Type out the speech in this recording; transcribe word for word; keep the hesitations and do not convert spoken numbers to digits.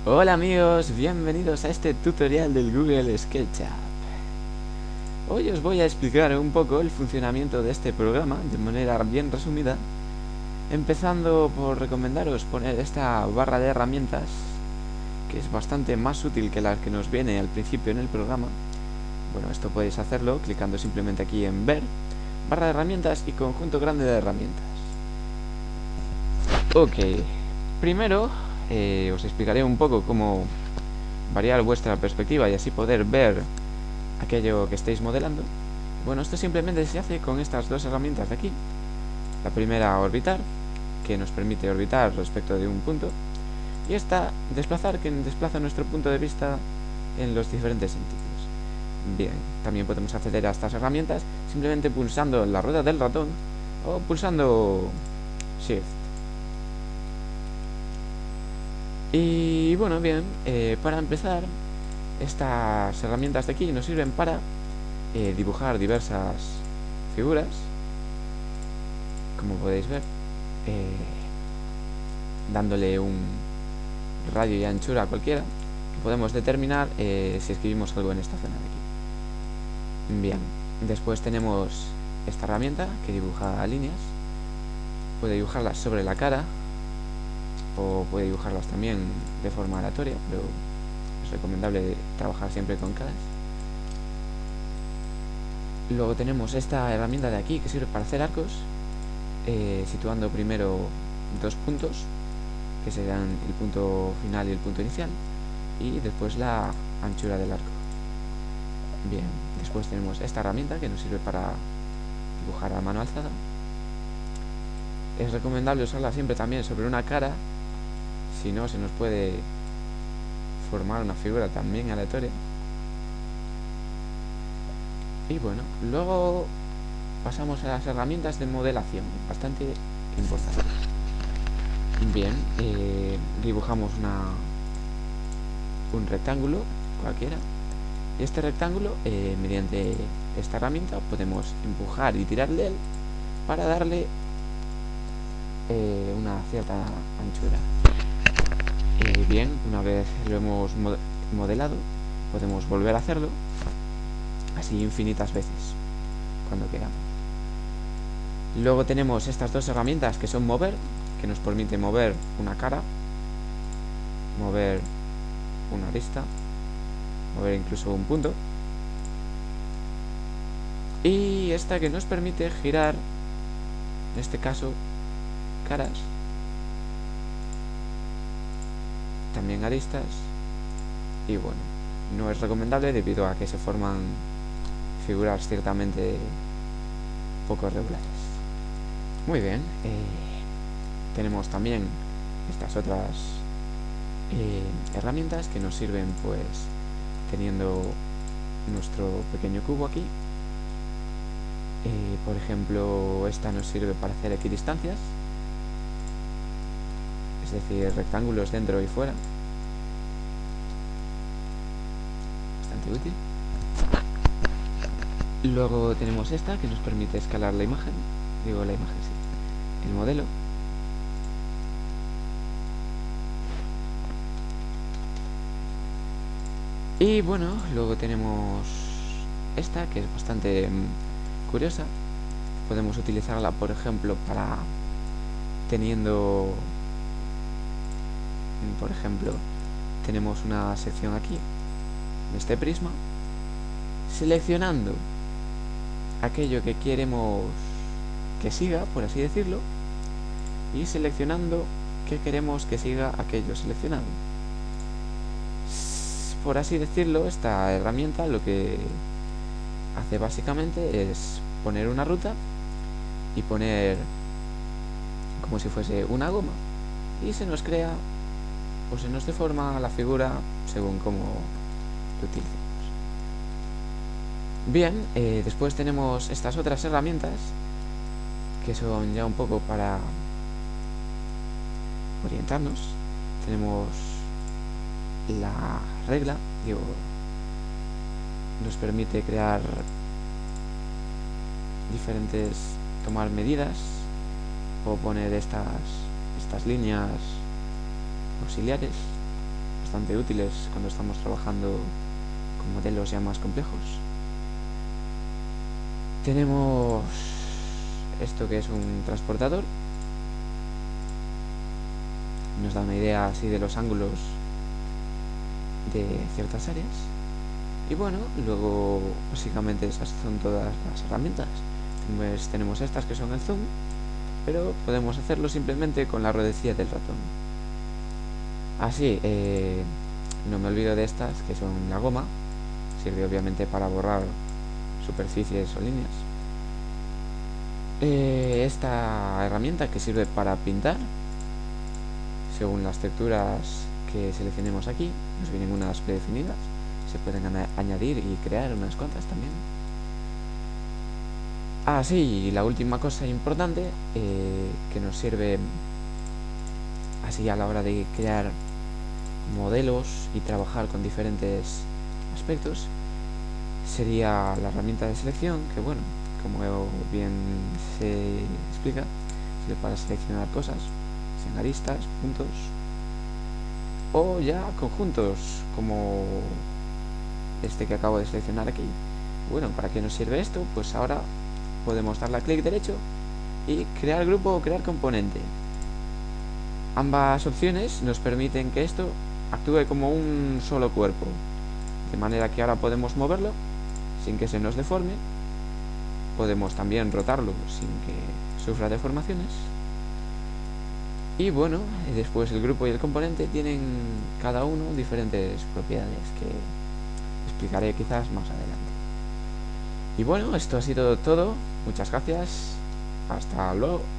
Hola amigos, bienvenidos a este tutorial del Google SketchUp. Hoy os voy a explicar un poco el funcionamiento de este programa de manera bien resumida, empezando por recomendaros poner esta barra de herramientas, que es bastante más útil que la que nos viene al principio en el programa. Bueno, esto podéis hacerlo clicando simplemente aquí en Ver, barra de herramientas y conjunto grande de herramientas. Ok, primero eh, os explicaré un poco cómo variar vuestra perspectiva y así poder ver aquello que estéis modelando. Bueno, esto simplemente se hace con estas dos herramientas de aquí. La primera, orbitar, que nos permite orbitar respecto de un punto, y esta, desplazar, que desplaza nuestro punto de vista en los diferentes sentidos. Bien, también podemos acceder a estas herramientas simplemente pulsando la rueda del ratón o pulsando Shift. Y bueno, bien, eh, para empezar, estas herramientas de aquí nos sirven para eh, dibujar diversas figuras, como podéis ver, eh, dándole un radio y anchura cualquiera que podemos determinar eh, si escribimos algo en esta zona de aquí. Bien, después tenemos esta herramienta que dibuja líneas. Puede dibujarlas sobre la cara o puede dibujarlas también de forma aleatoria, pero es recomendable trabajar siempre con caras. Luego tenemos esta herramienta de aquí que sirve para hacer arcos, eh, situando primero dos puntos que serán el punto final y el punto inicial, y después la anchura del arco. Bien, después tenemos esta herramienta que nos sirve para dibujar a mano alzada. Es recomendable usarla siempre también sobre una cara, si no se nos puede formar una figura también aleatoria. Y bueno, luego pasamos a las herramientas de modelación, bastante importantes. Bien, eh, dibujamos una un rectángulo cualquiera, y este rectángulo eh, mediante esta herramienta podemos empujar y tirar de él para darle eh, una cierta anchura. Eh, bien, una vez lo hemos modelado, podemos volver a hacerlo así infinitas veces cuando queramos. Luego tenemos estas dos herramientas que son mover, que nos permite mover una cara, mover una arista, mover incluso un punto, y esta que nos permite girar, en este caso, caras, también aristas, y bueno, no es recomendable debido a que se forman figuras ciertamente poco regulares. Muy bien, eh, tenemos también estas otras eh, herramientas que nos sirven, pues teniendo nuestro pequeño cubo aquí. Eh, por ejemplo, esta nos sirve para hacer equidistancias, es decir, rectángulos dentro y fuera. Bastante útil. Luego tenemos esta que nos permite escalar la imagen, digo la imagen, sí, el modelo. Y bueno, luego tenemos esta que es bastante mmm, curiosa. Podemos utilizarla, por ejemplo, para teniendo, por ejemplo, tenemos una sección aquí de este prisma, seleccionando aquello que queremos que siga, por así decirlo, y seleccionando que queremos que siga aquello seleccionado. Por así decirlo, esta herramienta lo que hace básicamente es poner una ruta y poner como si fuese una goma, y se nos crea o se nos deforma la figura según como lo utilicemos. Bien, eh, después tenemos estas otras herramientas que son ya un poco para orientarnos. Tenemos la regla, digo, nos permite crear diferentes, tomar medidas o poner estas estas líneas auxiliares, bastante útiles cuando estamos trabajando con modelos ya más complejos. Tenemos esto que es un transportador, nos da una idea así de los ángulos de ciertas áreas. Y bueno, luego básicamente esas son todas las herramientas. Pues tenemos estas que son el zoom, pero podemos hacerlo simplemente con la ruedecilla del ratón. Así, eh, no me olvido de estas que son la goma, sirve obviamente para borrar superficies o líneas. Eh, esta herramienta que sirve para pintar, según las texturas que seleccionemos aquí, nos vienen unas predefinidas, se pueden añadir y crear unas cuantas también. Ah, sí, y la última cosa importante eh, que nos sirve así a la hora de crear modelos y trabajar con diferentes aspectos sería la herramienta de selección, que bueno, como bien se explica, sirve para seleccionar cosas, sean aristas, puntos o ya conjuntos como este que acabo de seleccionar aquí. Bueno, ¿para qué nos sirve esto? Pues ahora podemos darle a clic derecho y crear grupo o crear componente. Ambas opciones nos permiten que esto actúe como un solo cuerpo, de manera que ahora podemos moverlo sin que se nos deforme. Podemos también rotarlo sin que sufra deformaciones. Y bueno, después el grupo y el componente tienen cada uno diferentes propiedades que explicaré quizás más adelante. Y bueno, esto ha sido todo. Muchas gracias. Hasta luego.